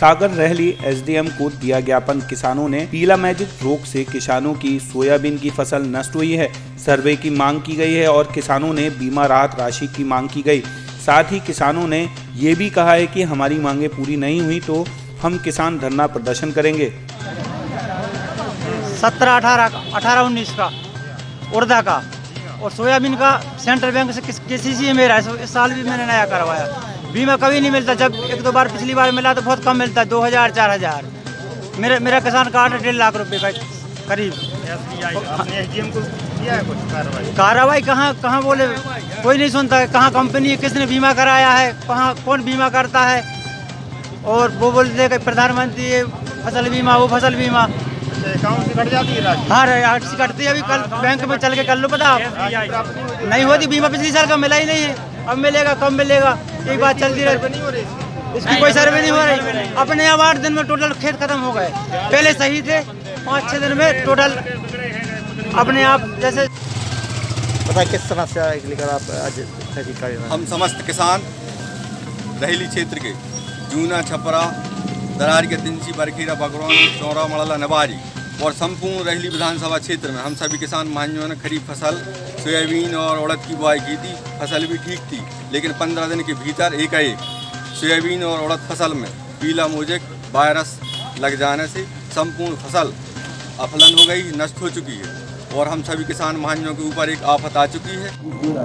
सागर रहली एसडीएम को दिया ज्ञापन। किसानों ने पीला मैजिक रोग से किसानों की सोयाबीन की फसल नष्ट हुई है, सर्वे की मांग की गई है और किसानों ने बीमा राहत राशि की मांग की गई। साथ ही किसानों ने ये भी कहा है कि हमारी मांगे पूरी नहीं हुई तो हम किसान धरना प्रदर्शन करेंगे। 17, 18, 19 का उड़दा का और सोयाबीन का सेंट्रल बैंक से KCC में मेरा इस साल भी मैंने नया करवाया। बीमा कभी नहीं मिलता, जब एक दो बार पिछली बार मिला तो बहुत कम मिलता है, 2000 4000। मेरा किसान कार्ड 1.5 लाख रुपए का करीब। SDM को किया है कुछ कार्रवाई? कहाँ बोले, कोई नहीं सुनता है। कहाँ कंपनी है, किसने बीमा कराया है, कहाँ कौन बीमा करता है। और वो बोलते हैं कि प्रधानमंत्री फसल बीमा, वो फसल बीमा अकाउंट से कट जाती है राशि। हाँ राशि कटती है। अभी कल बैंक में चल के कर लो पता, नहीं होती बीमा। पिछली साल का मिला ही नहीं है, अब मिलेगा कब मिलेगा, एक बात चलती रही। इसकी कोई सर्वे नहीं हो रही। अपने अब 8 दिन में टोटल खेत खत्म हो गए। पहले सही थे, 5-6 दिन में टोटल अपने आप जैसे। पता किस समस्या लेकर आप आज कर? हम समस्त किसान रहली क्षेत्र के जूना, छपरा, दरार के तिंसी, बरखेड़ा, बगरौनी, चौरा, मड़ला, नवारी और संपूर्ण रहली विधानसभा क्षेत्र में हम सभी किसान भाइयों ने खरीफ फसल सोयाबीन और उड़द की बुआई की थी। फसल भी ठीक थी, लेकिन 15 दिन के भीतर एकाएक सोयाबीन और उड़द फसल में पीला मैजिक वायरस लग जाने से संपूर्ण फसल अफलन हो गई, नष्ट हो चुकी है और हम सभी किसान भाइयों के ऊपर एक आफत आ चुकी है।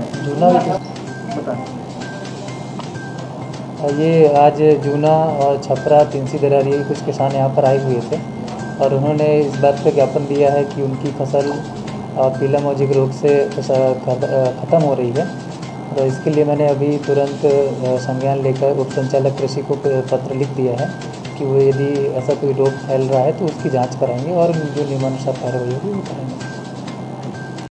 ये आज जूना और छपरा, तिंसी, दरारी कुछ किसान यहाँ पर आए हुए थे और उन्होंने इस बात का ज्ञापन दिया है कि उनकी फसल पीला मैजिक रोग से ख़त्म हो रही है। तो इसके लिए मैंने अभी तुरंत संज्ञान लेकर उप संचालक कृषि को पत्र लिख दिया है कि वो यदि ऐसा कोई रोग फैल रहा है तो उसकी जांच कराएंगे और जो नियमानुसार कार्रवाई होगी वो करेंगे।